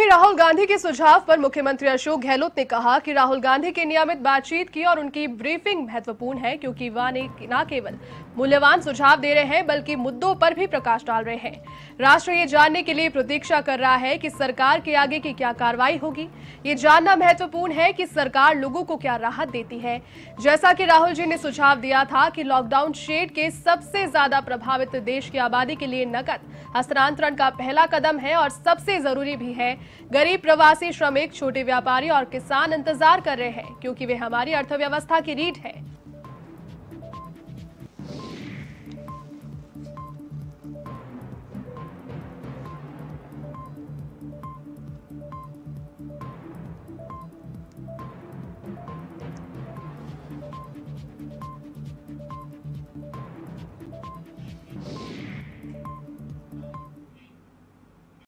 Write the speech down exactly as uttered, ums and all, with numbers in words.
राहुल गांधी के सुझाव पर मुख्यमंत्री अशोक गहलोत ने कहा कि राहुल गांधी की नियमित बातचीत की और उनकी ब्रीफिंग महत्वपूर्ण है, क्योंकि वह न केवल मूल्यवान सुझाव दे रहे हैं बल्कि मुद्दों पर भी प्रकाश डाल रहे हैं। राष्ट्र ये जानने के लिए प्रतीक्षा कर रहा है कि सरकार के आगे की क्या कार्रवाई होगी। ये जानना महत्वपूर्ण है कि सरकार लोगों को क्या राहत देती है। जैसा कि राहुल जी ने सुझाव दिया था कि लॉकडाउन शेड के सबसे ज्यादा प्रभावित देश की आबादी के लिए नकद हस्तांतरण का पहला कदम है और सबसे जरूरी भी है। गरीब, प्रवासी, श्रमिक, छोटे व्यापारी और किसान इंतजार कर रहे हैं, क्योंकि वे हमारी अर्थव्यवस्था की रीढ़ है।